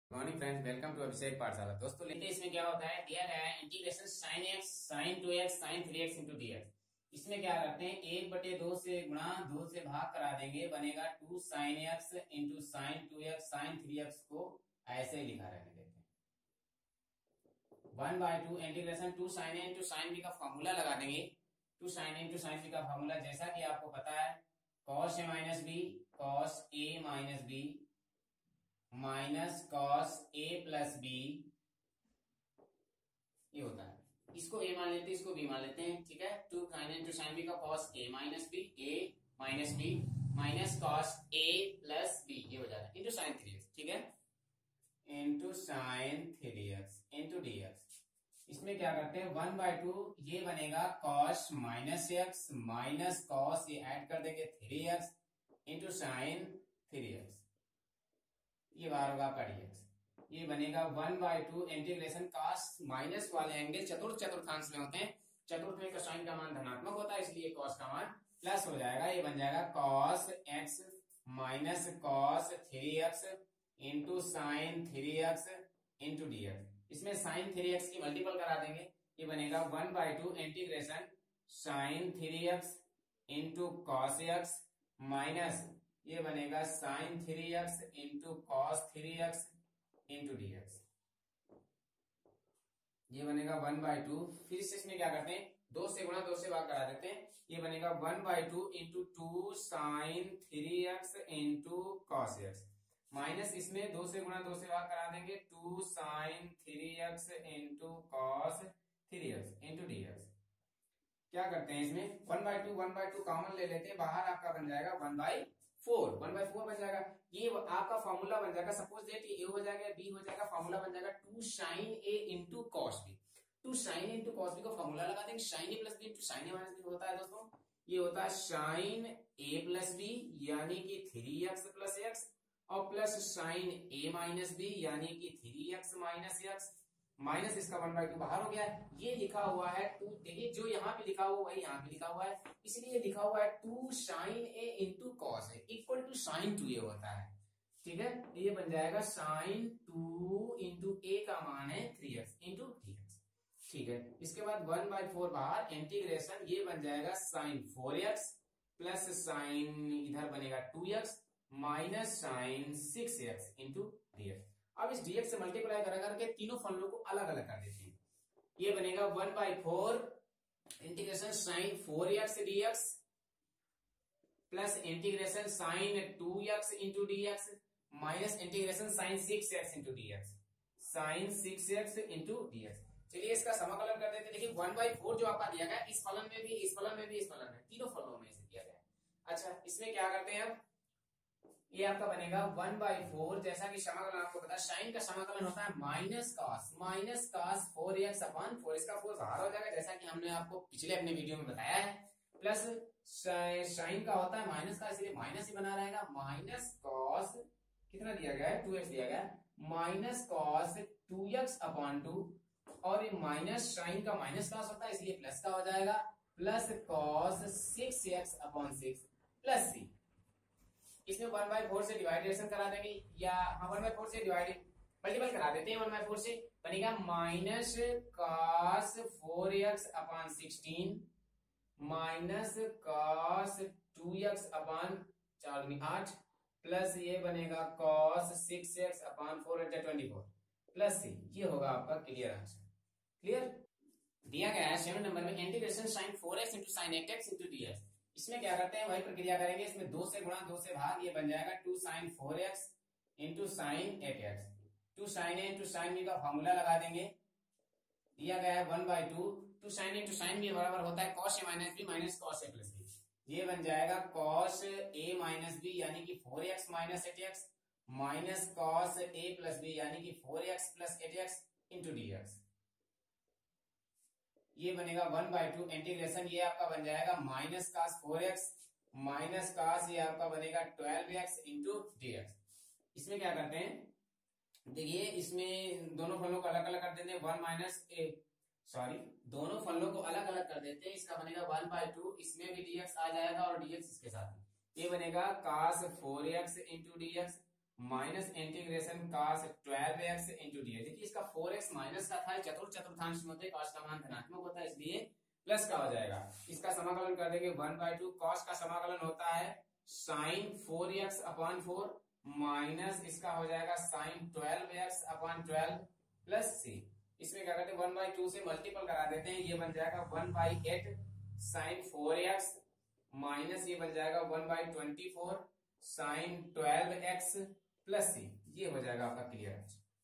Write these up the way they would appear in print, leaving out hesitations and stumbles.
Morning friends, welcome to Abhishek Pathshala. दोस्तों लेते इसमें क्या होता है, दिया गया है integration sine x sine 2x sine 3x into dx। इसमें क्या करते हैं, 1/2 से गुणा 2 से भाग करा देंगे, बनेगा 2 sine x into sine 2x sine 3x को ऐसे ही लिखा रहने देते हैं। 1/2 integration 2 sine A into sine B का फॉर्मूला लगा देंगे। 2 sine A into sine B का फॉर्मूला जैसा कि आपको पता है, cos A minus B cos A minus B minus cos A plus B, ये होता है। इसको ए मान लेते हैं, इसको बी मान लेते हैं, ठीक है। 2 साइन इंटू साइन बी का cos A minus B minus cos A plus B, ये हो जाता है इंटू साइन 3x, ठीक है, into sine 3x into dx। इसमें क्या करते हैं, 1/2 ये बनेगा cos minus x minus cos, ये ऐड कर देंगे 3x इंटू साइन 3x, ये बार होगा आपका dx। ये बनेगा 1/2 इंटीग्रेशन कॉस माइनस वाले एंगल चतुर्थांश में होते हैं, चतुर्थ में कोसाइन का मान धनात्मक होता है, इसलिए कॉस का मान प्लस हो जाएगा। ये बन जाएगा cos x minus cos 3x into sine 3x into dx। इसमें साइन 3x की मल्टीपल करा देंगे, ये बनेगा 1/2 integration sine 3x into cos x minus ये बनेगा sine 3x into cos 3x into dx। ये बनेगा 1/2। फिर से इसमें क्या करते हैं, 2 से गुणा 2 से भाग करा देते हैं, ये बनेगा 1/2 into 2 sine 3x into cos x minus इसमें 2 से गुणा 2 से भाग करा देंगे, 2 sine 3x into cos 3x into dx। क्या करते हैं, इसमें 1/2 कॉमन ले लेते हैं, बाहर आपका बन जाएगा 1/4 बन जाएगा। ये आपका फॉर्मूला बन जाएगा, सपोज दैट ए हो जाएगा बी हो जाएगा, फॉर्मूला बन जाएगा 2 sine A into cos B. 2 sine into cos B का फॉर्मूला लगा देंगे, sine A plus B into sine A minus B होता है दोस्तों, ये होता है साइन ए प्लस बी यानी कि 3x प्लस एक्स और plus sine A minus B यानी कि 3x माइनस एक्स माइनस इसका 1/2 बाहर हो गया है। ये लिखा हुआ है 2, देखिए जो यहाँ पे लिखा हुआ वही यहाँ पे लिखा हुआ है, इसलिए लिखा हुआ है 2 sine A into cos A equal to sine 2a होता है, ठीक है। ये बन जाएगा साइन 2 इंटू ए का मान है 3x इंटू dx, ठीक है। इसके बाद 1/4 बाहर, इंटीग्रेशन ये बन जाएगा साइन 4x प्लस साइन इधर बनेगा 2x minus sign 6x into dx। अब इस dx से मल्टीप्लाई कर करके तीनों फलनों को अलग अलग कर देते हैं, ये बनेगा 1/4 integration sine 4x dx plus integration sine 2x into dx minus integration sine 6x into dx, sine 6x into dx। चलिए इसका समाकलन कर देते हैं। देखिए 1/4 जो आपका दिया गया, इस फलन में भी, इस फलन में भी, इस फलन में, तीनों फलनों में से दिया गया। अच्छा, इसमें क्या करते हैं, अब ये आपका बनेगा 1/4, जैसा कि समाकलन आपको पता है, साइन का समाकलन होता है माइनस कॉस 4x अपॉन 4, इसका 4 बाहर हो जाएगा जैसा कि हमने आपको पिछले अपने वीडियो में बताया है, प्लस साइन का होता है माइनस का, इसलिए माइनस ही बना रहेगा, माइनस कॉस कितना दिया गया है, 2x दिया गया है, माइनस कॉस 2x अपॉन 2 और ये माइनस साइन का माइनस कॉस होता है इसलिए प्लस का हो जाएगा, plus cos 6x upon 6 plus c। इसमें 1/4 से डिवाइडेशन करा देंगे, या 1/4 से डिवाइडेड मल्टीपल करा देते हैं, 1/4 से बनेगा minus cos 4x upon 16 minus cos 2x upon 8 plus ये बनेगा cos 6x upon 4 24 plus c। ये होगा आपका क्लियर आंसर। क्लियर दिया गया है 7 नंबर में, integration sine 4x into sine 8x into dx। इसमें क्या करते हैं, वही प्रक्रिया करेंगे, इसमें 2 से गुणा 2 से भाग, ये बन जाएगा 2 sine 4x into sine 8x। 2 sine A into sine B का फॉर्मूला लगा देंगे, दिया गया है 1/2, 2 साइन इंटू साइन बी बराबर होता है cos A minus B minus cos A plus B, ये बन जाएगा कॉस ए माइनस बी यानी कि 4x minus 8x minus cos A plus B यानी कि 4x plus 8x into dx। ये बनेगा 1/2 इंटीग्रेशन, ये आपका बन जाएगा minus cos 4x minus cos, ये आपका बनेगा 12x इंटू dx। इसमें क्या करते हैं, देखिए इसमें दोनों फलों को अलग अलग कर देते हैं, दोनों फलों को अलग अलग कर देते हैं, इसका बनेगा 1/2, इसमें भी dx आ जाएगा और dx इसके साथ, ये बनेगा cos 4x into dx minus integration cos 12x into D. देखिए इसका 4x माइनस का था, चतुर्थांश में होते cos का मान धनात्मक होता है इसलिए प्लस का हो जाएगा। इसका समाकलन कर देंगे 1/2। cos का समाकलन होता है sin 4x अपॉन 4 माइनस इसका हो जाएगा sin 12x upon 12 plus c। इसमें क्या करते हैं 1/2 से मल्टीपल करा देते हैं, ये बन जाएगा 1/8 sin 4x माइनस ये बन जाएगा 1/24 sin 12x प्लस c। ये हो जाएगा आपका क्लियर।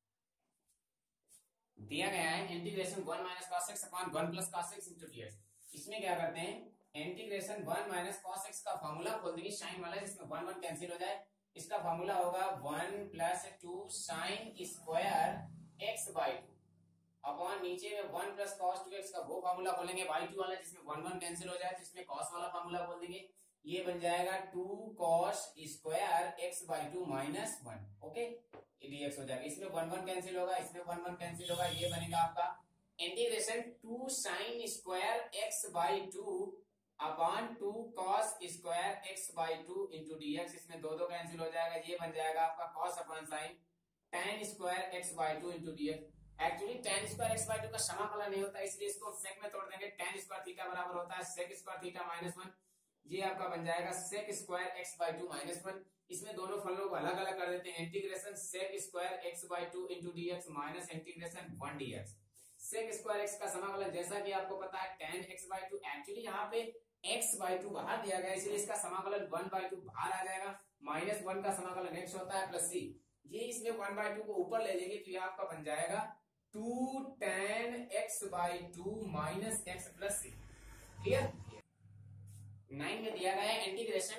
दिया गया है integration 1 minus cos x upon 1 plus cos x into dx। इसमें क्या करते हैं इंटीग्रेशन 1 माइनस cos x का फॉर्मूला खोल देंगे साइन वाला, जिसमें 1 1 कैंसिल हो जाए। इसका फॉर्मूला होगा 1 plus 2 sine square x by 2 upon नीचे में 1 प्लस cos 2x का वो फॉर्मूला खोलेंगे बाई 2 वाला, जिसमें 1 1 कैंसिल हो जाए तो इसमें cos वाला फॉर्मूला खोल देंगे। ये बन जाएगा 2 cos square x by 2 minus 1। Okay, dx हो जाएगा। इसमें 1 1 कैंसिल होगा, इसमें 1 1 कैंसिल होगा। ये बनेगा आपका integration 2 sine square x by 2 upon 2 cos square x by 2 into dx। इसमें 2 2 कैंसिल हो जाएगा। ये बन जाएगा आपका cos upon sine tan square x by 2 into dx। Actually tan square x by 2 का समाकलन नहीं होता, इसलिए इसको सेक में तोड़ देंगे। tan स्क्वायर थीटा बराबर होता है sec स्क्वायर थीटा माइनस 1। ये आपका बन जाएगा sec square x by 2 minus 1। इसमें दोनों फलनों को अलग अलग कर देते हैं। Integration sec square x by 2 into dx minus integration 1 dx। sec square x का समाकलन जैसा कि आपको पता है tan x बाई 2। एक्चुअली यहाँ पे x बाई 2 बाहर दिया गया, इसलिए इसका समाकलन 1 बाई 2 बाहर आ जाएगा। माइनस 1 का समाकलन x होता है प्लस c। ये इसमें 1 बाई 2 को ऊपर ले लेंगे तो ये आपका बन जाएगा 2 tan x by 2 minus x plus c। Clear. 9 में दिया गया है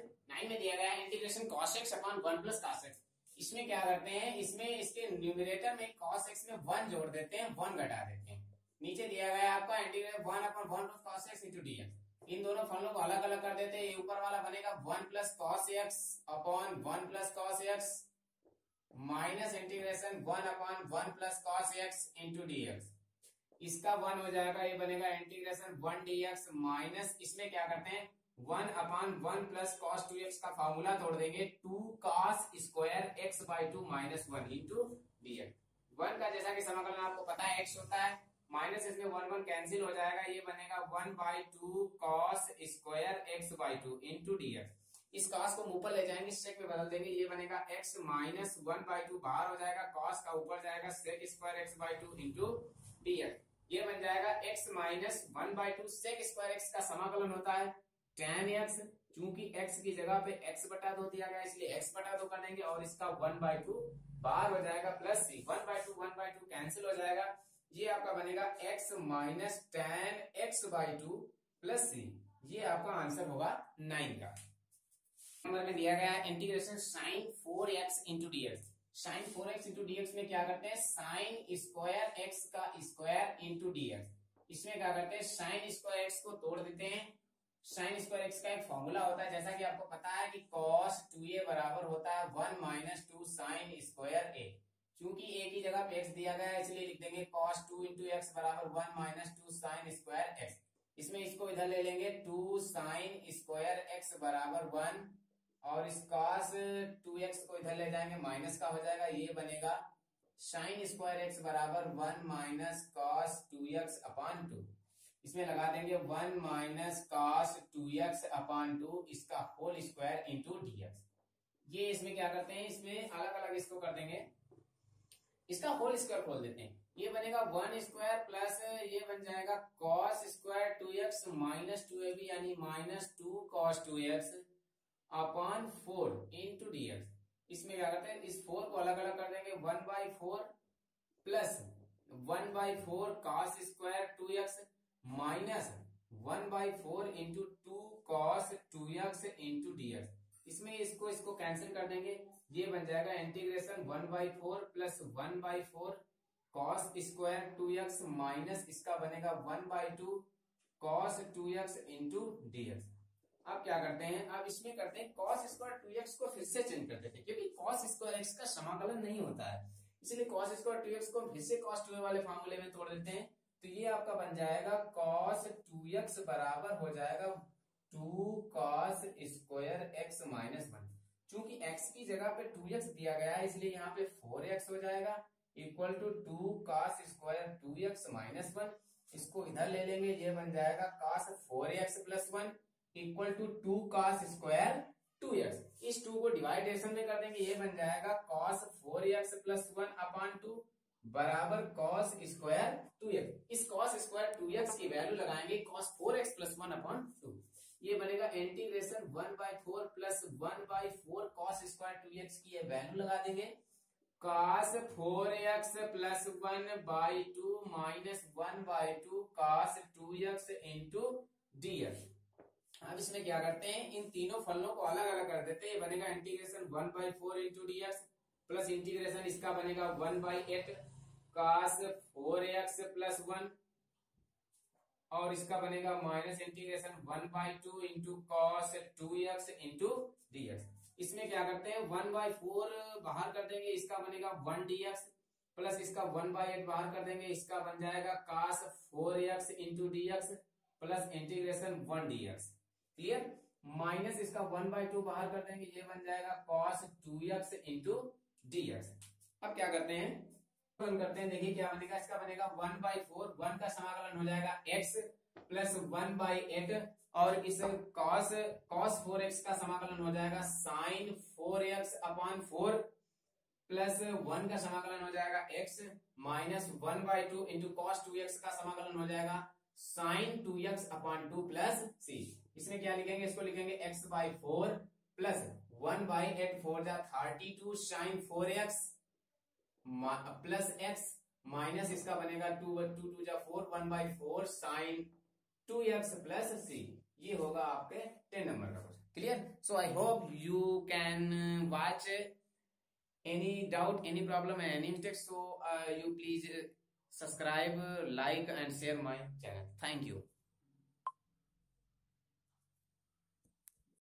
integration cos x upon 1 plus cos x। इसमें क्या करते हैं, इसमें इसके न्यूमरेटर में cos x में 1 जोड़ देते हैं, 1 घटा देते हैं। नीचे दिया गया है आपका integration 1 upon 1 plus cos x into dx। इन दोनों फलनों को अलग अलग कर देते हैं। ये ऊपर वाला बनेगा 1 plus cos x upon 1 plus cos x minus integration 1 upon 1 plus cos x into dx। इसका 1 हो जाएगा, ये बनेगा इंटीग्रेशन 1 dx माइनस इसमें क्या करते हैं 1 अपॉन 1 प्लस cos 2x का फार्मूला तोड़ देंगे 2 cos square x by 2 minus 1 into dx। 1 का जैसा कि समाकलन आपको पता है x होता है, माइनस इसमें 1 1 कैंसिल हो जाएगा। ये बनेगा 1 by 2 cos square x by 2 into dx। इस cos को ऊपर ले जाएंगे, sec में बदल देंगे। ये बनेगा x माइनस 1 बाई 2 बाहर हो जाएगा, cos का ऊपर जाएगा sec square x by 2 into dx। ये बन जाएगा x minus 1 by 2 sec square x का समाकलन होता है tan x। चूंकि x की जगह पे x बटा 2 दिया गया इसलिए x बटा 2 कर देंगे और इसका 1 बाई 2 बाहर हो जाएगा प्लस c। 1 बाई 2 कैंसिल हो जाएगा। ये आपका बनेगा x minus tan x by 2 plus c। ये आपका आंसर होगा 9 का। नंबर में दिया गया है integration sin 4x into dx। sin 4x into dx में क्या करते हैं sin स्क्वायर x का स्क्वायर इंटू dx। इसमें क्या करते हैं sin स्क्वायर x को तोड़ देते हैं। sin स्क्वायर x का एक फॉर्मूला होता है, जैसा कि आपको पता है कि cos 2a बराबर होता है 1 माइनस 2 sin स्क्वायर a। चूंकि a की जगह पे x दिया गया है इसलिए लिख देंगे cos 2 इंटू x बराबर 1 माइनस 2 sin स्क्वायर x। इसमें इसको इधर ले लेंगे 2 sin स्क्वायर x बराबर 1 और इस cos 2x को इधर ले जाएंगे, माइनस का हो जाएगा। ये बनेगा sin स्क्वायर x बराबर 1 माइनस cos 2x अपॉन 2। इसमें लगा देंगे 1 माइनस cos 2x अपॉन 2 इसका होल स्क्वायर इंटू dx। ये इसमें क्या करते हैं, इसमें अलग अलग इसको कर देंगे, इसका होल स्क्वायर खोल देते हैं। ये बनेगा 1 स्क्वायर प्लस ये बन जाएगा cos स्क्वायर 2x माइनस 2ab यानी minus 2 cos 2x upon 4 into dx। इसमें क्या करते हैं इस 4 को अलग अलग कर देंगे 1 by 4 plus 1 by 4 cos square 2x minus 1 by 4 into 2 cos 2x into dx। इसमें इसको कैंसिल कर देंगे। ये बन जाएगा integration 1 by 4 plus 1 by 4 cos square 2x minus इसका बनेगा 1 by 2 cos 2x into dx। अब क्या करते हैं, अब इसमें करते हैं cos स्क्वायर 2x को फिर से चेंज कर देते हैं, क्योंकि cos स्क्वायर x का समाकलन नहीं होता है, इसलिए cos स्क्वायर 2x को फिर से cos 2a वाले फार्मूले में तोड़ देते हैं। तो ये आपका बन जाएगा cos 2x बराबर हो जाएगा 2 cos स्क्वायर x माइनस 1। चूंकि x की जगह पे 2x दिया गया है इसलिए यहाँ पे 4x हो जाएगा equal to 2 cos square 2x minus 1। इसको इधर ले लेंगे, ये बन जाएगा cos 4x plus 1 equal to 2 cos square 2x। इस 2 को डिवाइडेशन में कर देंगे, ये बन जाएगा cos 4x प्लस 1 अपॉन 2 बराबर cos स्क्वायर 2x। इस cos स्क्वायर 2x की वैल्यू लगाएंगे cos 4x प्लस 1 अपॉन 2। ये बनेगा integration 1/4 plus 1/4 cos square 2x की ये वैल्यू लगा देंगे cos 4x plus 1/2 minus 1/2 cos 2x into dx। अब इसमें क्या करते हैं, इन तीनों फलनों को अलग अलग कर देते हैं। ये बनेगा integration 1/4 into dx plus integration इसका बनेगा 1/8 cos 4x प्लस 1 और इसका बनेगा minus integration 1/2 into cos 2x into dx। इसमें क्या करते हैं 1/4 बाहर कर देंगे, इसका बनेगा 1 dx प्लस इसका 1/8 बाहर कर देंगे, इसका बन जाएगा cos 4x into dx plus integration 1 dx। Clear. Minus इसका 1/2 बाहर कर देंगे, ये बन जाएगा cos 2x इंटू dx। अब क्या करते हैं, करते हैं, देखिए क्या बनेगा, इसका बनेगा 1/4 1 का समाकलन हो जाएगा x प्लस 1/8 और इस cos 4x का समाकलन हो जाएगा sin 4x अपॉन 4 प्लस 1 का समाकलन हो जाएगा x minus 1/2 into cos 2x का समाकलन हो जाएगा sin 2x upon 2 plus c। इसमें क्या लिखेंगे, इसको लिखेंगे x/4 प्लस 1/8 4 जा 32 sin 4x plus x minus इसका बनेगा 2 जा 4 1/4 sin 2x प्लस c। ये होगा आपके 10 नंबर का question. Clear. So I hope you can watch any doubt any problem and any mistake, so you please subscribe like and share my channel. Thank you.